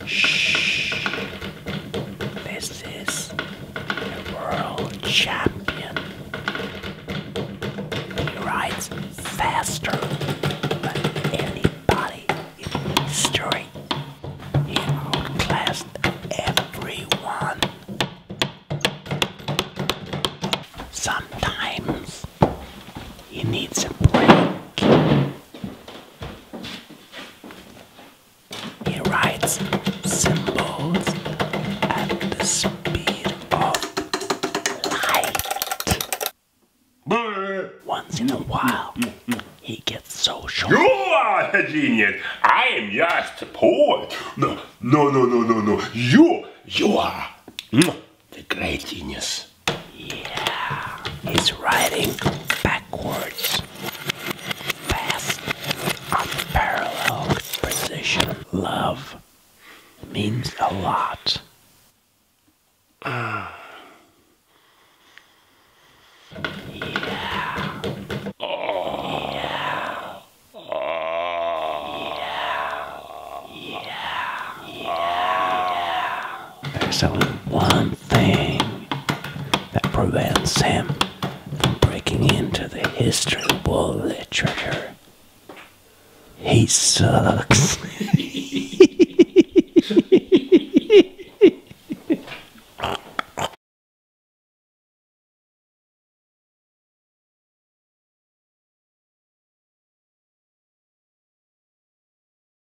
Shh. This is the world champion. He rides faster than anybody in history. He outclassed everyone. Sometimes he needs a break. He writes symbols at the speed of light. Once in a while, he gets social. You are a genius. I am just a poet. No. You are the great genius. Yeah, he's writing backwards. Fast, unparalleled precision. Love means a lot. Yeah. There's only one thing that prevents him from breaking into the history of world literature. He sucks.